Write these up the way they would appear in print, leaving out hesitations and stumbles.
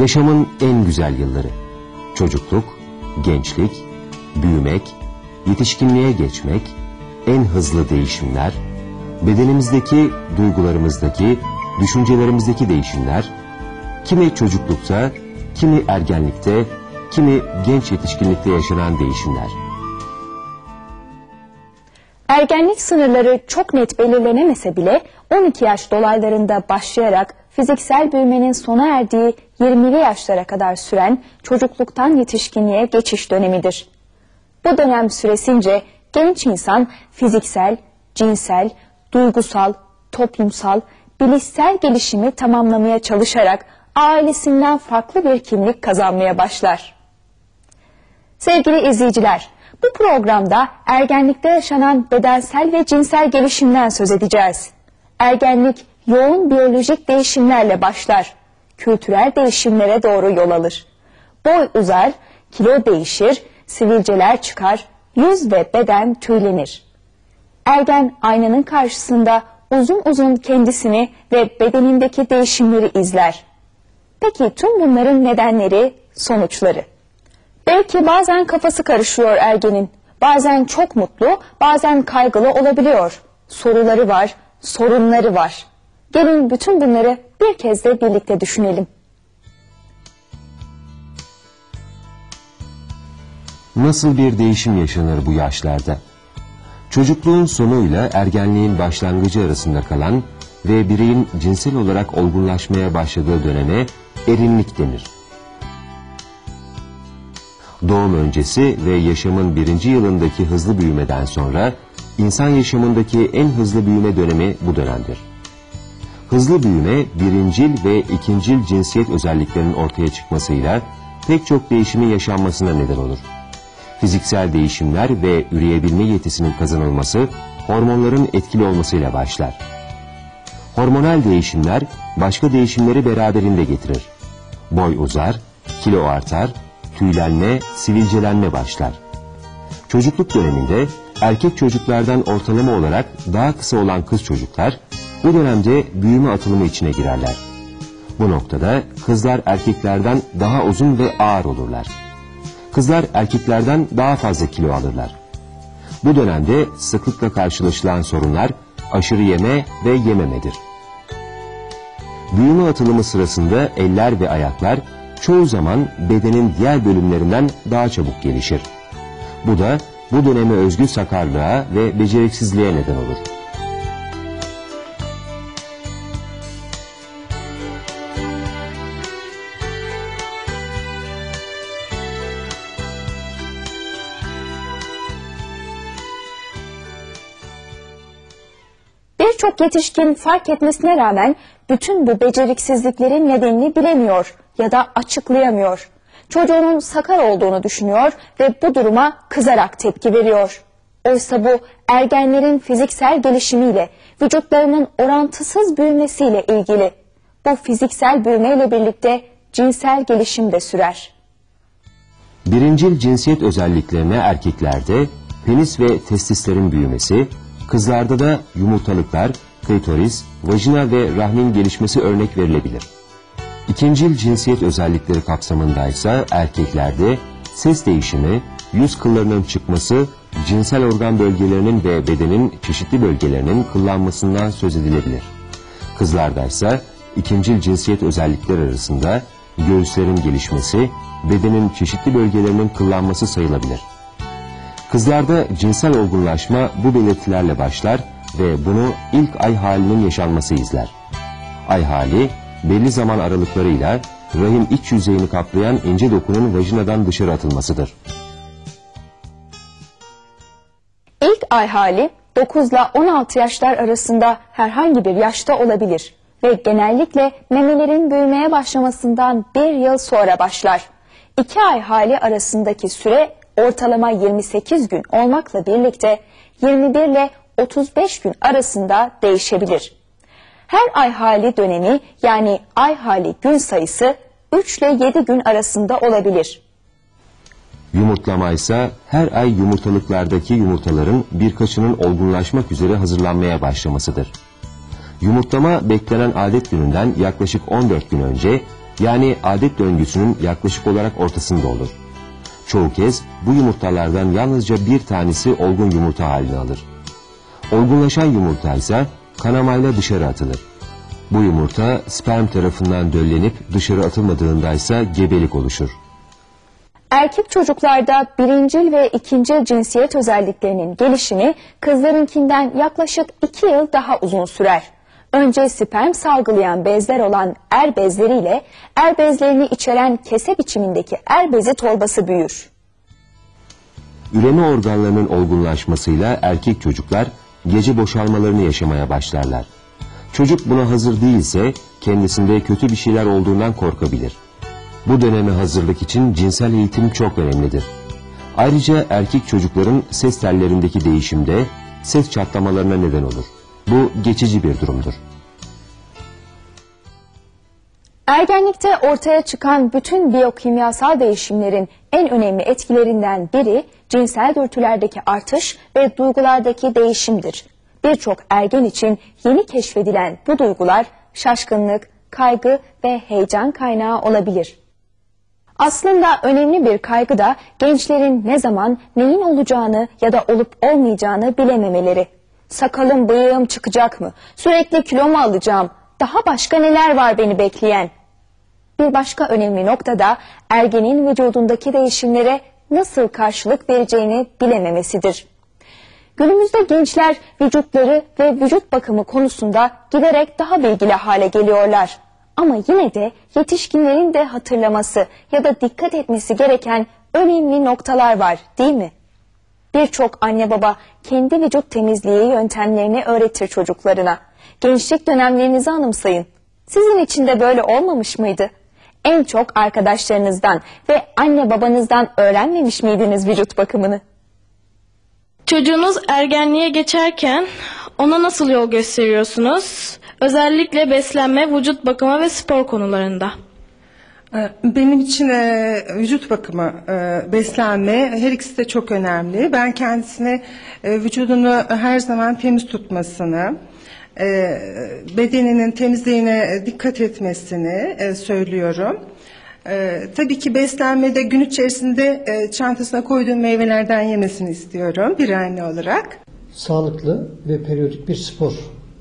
Yaşamın en güzel yılları. Çocukluk, gençlik, büyümek, yetişkinliğe geçmek, en hızlı değişimler, bedenimizdeki, duygularımızdaki, düşüncelerimizdeki değişimler, kimi çocuklukta, kimi ergenlikte, kimi genç yetişkinlikte yaşanan değişimler. Ergenlik sınırları çok net belirlenemese bile 12 yaş dolaylarında başlayarak fiziksel büyümenin sona erdiği 20'li yaşlara kadar süren çocukluktan yetişkinliğe geçiş dönemidir. Bu dönem süresince genç insan fiziksel, cinsel, duygusal, toplumsal, bilişsel gelişimi tamamlamaya çalışarak ailesinden farklı bir kimlik kazanmaya başlar. Sevgili izleyiciler, bu programda ergenlikte yaşanan bedensel ve cinsel gelişimden söz edeceğiz. Ergenlik yoğun biyolojik değişimlerle başlar. Kültürel değişimlere doğru yol alır. Boy uzar, kilo değişir, sivilceler çıkar, yüz ve beden tüylenir. Ergen aynanın karşısında uzun uzun kendisini ve bedenindeki değişimleri izler. Peki tüm bunların nedenleri, sonuçları? Belki bazen kafası karışıyor ergenin. Bazen çok mutlu, bazen kaygılı olabiliyor. Soruları var, sorunları var. Gelin bütün bunları bir kez de birlikte düşünelim. Nasıl bir değişim yaşanır bu yaşlarda? Çocukluğun sonuyla ergenliğin başlangıcı arasında kalan ve bireyin cinsel olarak olgunlaşmaya başladığı döneme erinlik denir. Doğum öncesi ve yaşamın 1. yılındaki hızlı büyümeden sonra insan yaşamındaki en hızlı büyüme dönemi bu dönemdir. Hızlı büyüme birincil ve ikincil cinsiyet özelliklerinin ortaya çıkmasıyla pek çok değişimin yaşanmasına neden olur. Fiziksel değişimler ve üreyebilme yetisinin kazanılması hormonların etkili olmasıyla başlar. Hormonal değişimler başka değişimleri beraberinde getirir. Boy uzar, kilo artar, tüylenme, sivilcelenme başlar. Çocukluk döneminde erkek çocuklardan ortalama olarak daha kısa olan kız çocuklar bu dönemde büyüme atılımı içine girerler. Bu noktada kızlar erkeklerden daha uzun ve ağır olurlar. Kızlar erkeklerden daha fazla kilo alırlar. Bu dönemde sıklıkla karşılaşılan sorunlar aşırı yeme ve yememedir. Büyüme atılımı sırasında eller ve ayaklar çoğu zaman bedenin diğer bölümlerinden daha çabuk gelişir. Bu da bu döneme özgü sakarlığa ve beceriksizliğe neden olur. Birçok yetişkin fark etmesine rağmen bütün bu beceriksizliklerin nedenini bilemiyor ya da açıklayamıyor. Çocuğunun sakar olduğunu düşünüyor ve bu duruma kızarak tepki veriyor. Oysa bu ergenlerin fiziksel gelişimiyle, vücutlarının orantısız büyümesiyle ilgili. Bu fiziksel büyümeyle birlikte cinsel gelişim de sürer. Birincil cinsiyet özelliklerine erkeklerde penis ve testislerin büyümesi, kızlarda da yumurtalıklar, klitoris, vajina ve rahmin gelişmesi örnek verilebilir. İkincil cinsiyet özellikleri kapsamındaysa erkeklerde ses değişimi, yüz kıllarının çıkması, cinsel organ bölgelerinin ve bedenin çeşitli bölgelerinin kıllanmasından söz edilebilir. Kızlardaysa ikincil cinsiyet özellikleri arasında göğüslerin gelişmesi, bedenin çeşitli bölgelerinin kıllanması sayılabilir. Kızlarda cinsel olgunlaşma bu belirtilerle başlar ve bunu ilk ay halinin yaşanması izler. Ay hali belli zaman aralıklarıyla rahim iç yüzeyini kaplayan ince dokunun vajinadan dışarı atılmasıdır. İlk ay hali 9 ile 16 yaşlar arasında herhangi bir yaşta olabilir ve genellikle memelerin büyümeye başlamasından 1 yıl sonra başlar. 2 ay hali arasındaki süre ortalama 28 gün olmakla birlikte 21 ile 35 gün arasında değişebilir. Her ay hali dönemi yani ay hali gün sayısı 3 ile 7 gün arasında olabilir. Yumurtlama ise her ay yumurtalıklardaki yumurtaların birkaçının olgunlaşmak üzere hazırlanmaya başlamasıdır. Yumurtlama beklenen adet gününden yaklaşık 14 gün önce Yani adet döngüsünün yaklaşık olarak ortasında olur. Çoğu kez bu yumurtalardan yalnızca bir tanesi olgun yumurta halini alır. Olgunlaşan yumurta ise kanamayla dışarı atılır. Bu yumurta sperm tarafından döllenip dışarı atılmadığında ise gebelik oluşur. Erkek çocuklarda birincil ve ikincil cinsiyet özelliklerinin gelişimi kızlarınkinden yaklaşık 2 yıl daha uzun sürer. Önce sperm salgılayan bezler olan er bezleriyle er bezlerini içeren kese biçimindeki er bezi torbası büyür. Üreme organlarının olgunlaşmasıyla erkek çocuklar gece boşalmalarını yaşamaya başlarlar. Çocuk buna hazır değilse kendisinde kötü bir şeyler olduğundan korkabilir. Bu döneme hazırlık için cinsel eğitim çok önemlidir. Ayrıca erkek çocukların ses tellerindeki değişimde ses çatlamalarına neden olur. Bu geçici bir durumdur. Ergenlikte ortaya çıkan bütün biyokimyasal değişimlerin en önemli etkilerinden biri cinsel dürtülerdeki artış ve duygulardaki değişimdir. Birçok ergen için yeni keşfedilen bu duygular şaşkınlık, kaygı ve heyecan kaynağı olabilir. Aslında önemli bir kaygı da gençlerin ne zaman neyin olacağını ya da olup olmayacağını bilememeleri. Sakalım bıyığım çıkacak mı? Sürekli kilo mu alacağım? Daha başka neler var beni bekleyen? Bir başka önemli nokta da ergenin vücudundaki değişimlere nasıl karşılık vereceğini bilememesidir. Günümüzde gençler vücutları ve vücut bakımı konusunda giderek daha bilgili hale geliyorlar. Ama yine de yetişkinlerin de hatırlaması ya da dikkat etmesi gereken önemli noktalar var, değil mi? Birçok anne baba kendi vücut temizliği yöntemlerini öğretir çocuklarına. Gençlik dönemlerinizi anımsayın. Sizin için de böyle olmamış mıydı? En çok arkadaşlarınızdan ve anne babanızdan öğrenmemiş miydiniz vücut bakımını? Çocuğunuz ergenliğe geçerken ona nasıl yol gösteriyorsunuz? Özellikle beslenme, vücut bakımı ve spor konularında. Benim için vücut bakımı, beslenme her ikisi de çok önemli. Ben kendisine vücudunu her zaman temiz tutmasını, bedeninin temizliğine dikkat etmesini söylüyorum. Tabii ki beslenmede gün içerisinde çantasına koyduğum meyvelerden yemesini istiyorum bir anne olarak. Sağlıklı ve periyodik bir spor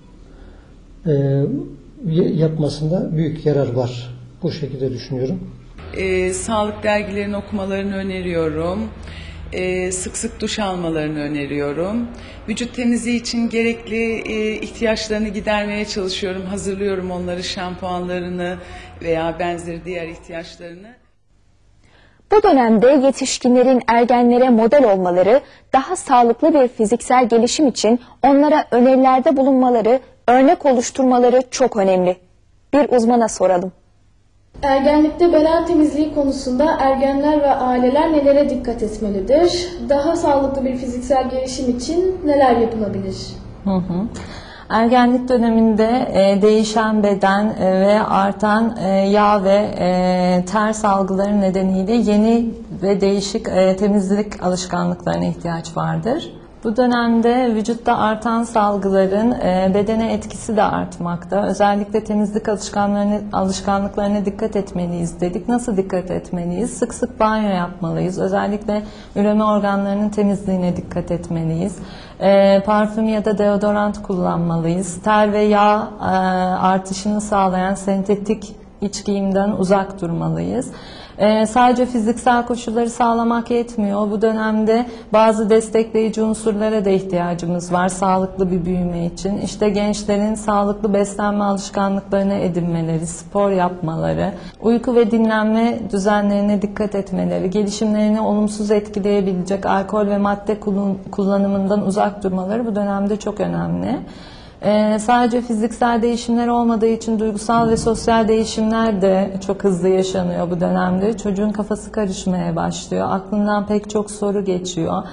yapmasında büyük yarar var. Bu şekilde düşünüyorum. Sağlık dergilerini okumalarını öneriyorum. Sık sık duş almalarını öneriyorum. Vücut temizliği için gerekli ihtiyaçlarını gidermeye çalışıyorum. Hazırlıyorum onları, şampuanlarını veya benzeri diğer ihtiyaçlarını. Bu dönemde yetişkinlerin ergenlere model olmaları, daha sağlıklı bir fiziksel gelişim için onlara önerilerde bulunmaları, örnek oluşturmaları çok önemli. Bir uzmana soralım. Ergenlikte beden temizliği konusunda ergenler ve aileler nelere dikkat etmelidir? Daha sağlıklı bir fiziksel gelişim için neler yapılabilir? Ergenlik döneminde değişen beden ve artan yağ ve ter salgıları nedeniyle yeni ve değişik temizlik alışkanlıklarına ihtiyaç vardır. Bu dönemde vücutta artan salgıların bedene etkisi de artmakta. Özellikle temizlik alışkanlıklarına dikkat etmeliyiz dedik. Nasıl dikkat etmeliyiz? Sık sık banyo yapmalıyız. Özellikle üreme organlarının temizliğine dikkat etmeliyiz. Parfüm ya da deodorant kullanmalıyız. Ter ve yağ artışını sağlayan sentetik iç giyimden uzak durmalıyız. Sadece fiziksel koşulları sağlamak yetmiyor. Bu dönemde bazı destekleyici unsurlara da ihtiyacımız var sağlıklı bir büyüme için. İşte gençlerin sağlıklı beslenme alışkanlıklarını edinmeleri, spor yapmaları, uyku ve dinlenme düzenlerine dikkat etmeleri, gelişimlerini olumsuz etkileyebilecek alkol ve madde kullanımından uzak durmaları bu dönemde çok önemli. Sadece fiziksel değişimler olmadığı için duygusal ve sosyal değişimler de çok hızlı yaşanıyor bu dönemde. Çocuğun kafası karışmaya başlıyor. Aklından pek çok soru geçiyor.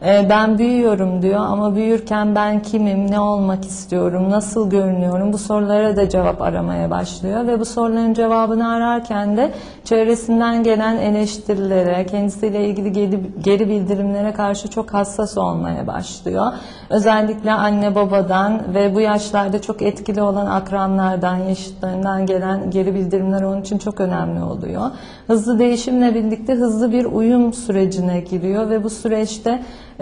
Ben büyüyorum diyor ama büyürken ben kimim, ne olmak istiyorum, nasıl görünüyorum, bu sorulara da cevap aramaya başlıyor ve bu soruların cevabını ararken de çevresinden gelen eleştirilere, kendisiyle ilgili geri bildirimlere karşı çok hassas olmaya başlıyor. Özellikle anne babadan ve bu yaşlarda çok etkili olan akranlardan, yaşıtlarından gelen geri bildirimler onun için çok önemli oluyor. Hızlı değişimle birlikte hızlı bir uyum sürecine giriyor ve bu süreçte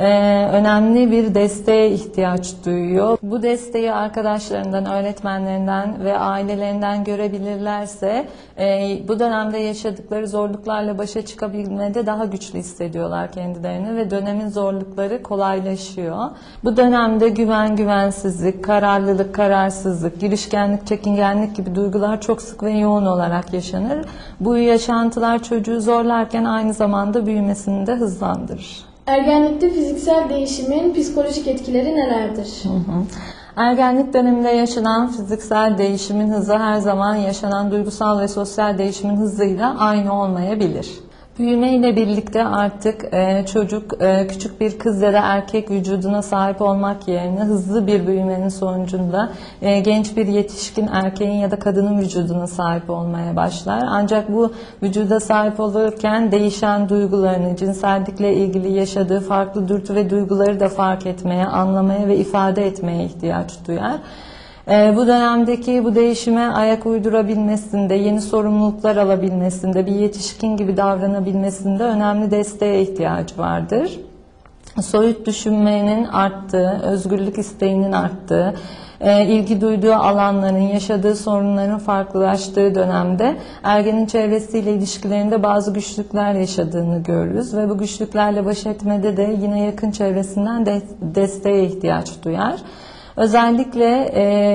önemli bir desteğe ihtiyaç duyuyor. Bu desteği arkadaşlarından, öğretmenlerinden ve ailelerinden görebilirlerse bu dönemde yaşadıkları zorluklarla başa çıkabilmede daha güçlü hissediyorlar kendilerini ve dönemin zorlukları kolaylaşıyor. Bu dönemde güven, güvensizlik, kararlılık, kararsızlık, girişkenlik, çekingenlik gibi duygular çok sık ve yoğun olarak yaşanır. Bu yaşantılar çocuğu zorlarken aynı zamanda büyümesini de hızlandırır. Ergenlikte fiziksel değişimin psikolojik etkileri nelerdir? Ergenlik döneminde yaşanan fiziksel değişimin hızı her zaman yaşanan duygusal ve sosyal değişimin hızıyla aynı olmayabilir. Büyüme ile birlikte artık çocuk küçük bir kız ya da erkek vücuduna sahip olmak yerine hızlı bir büyümenin sonucunda genç bir yetişkin erkeğin ya da kadının vücuduna sahip olmaya başlar. Ancak bu vücuda sahip olurken değişen duygularını, cinsellikle ilgili yaşadığı farklı dürtü ve duyguları da fark etmeye, anlamaya ve ifade etmeye ihtiyaç duyar. Bu dönemdeki bu değişime ayak uydurabilmesinde, yeni sorumluluklar alabilmesinde, bir yetişkin gibi davranabilmesinde önemli desteğe ihtiyacı vardır. Soyut düşünmenin arttığı, özgürlük isteğinin arttığı, ilgi duyduğu alanların, yaşadığı sorunların farklılaştığı dönemde ergenin çevresiyle ilişkilerinde bazı güçlükler yaşadığını görürüz ve bu güçlüklerle baş etmede de yine yakın çevresinden desteğe ihtiyaç duyar. Özellikle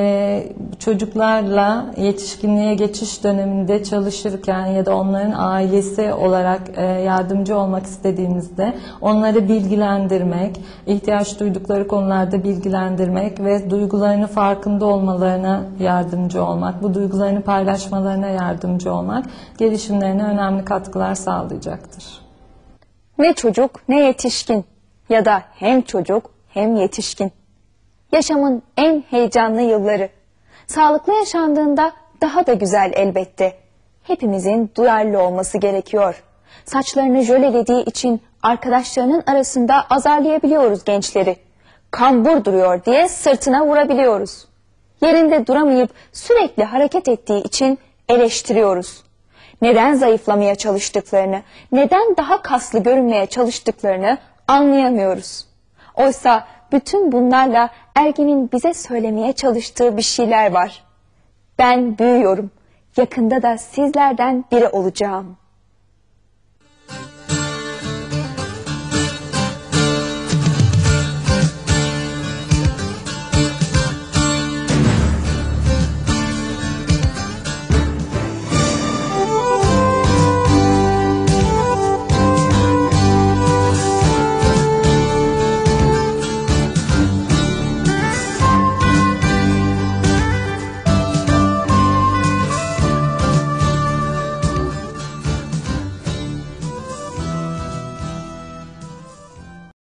çocuklarla yetişkinliğe geçiş döneminde çalışırken ya da onların ailesi olarak yardımcı olmak istediğimizde onları bilgilendirmek, ihtiyaç duydukları konularda bilgilendirmek ve duygularını farkında olmalarına yardımcı olmak, bu duygularını paylaşmalarına yardımcı olmak gelişimlerine önemli katkılar sağlayacaktır. Ne çocuk ne yetişkin ya da hem çocuk hem yetişkin. Yaşamın en heyecanlı yılları. Sağlıklı yaşandığında daha da güzel elbette. Hepimizin duyarlı olması gerekiyor. Saçlarını jölelediği için arkadaşlarının arasında azarlayabiliyoruz gençleri. Kambur duruyor diye sırtına vurabiliyoruz. Yerinde duramayıp sürekli hareket ettiği için eleştiriyoruz. Neden zayıflamaya çalıştıklarını, neden daha kaslı görünmeye çalıştıklarını anlayamıyoruz. Oysa bütün bunlarla ergenin bize söylemeye çalıştığı bir şeyler var. Ben büyüyorum. Yakında da sizlerden biri olacağım.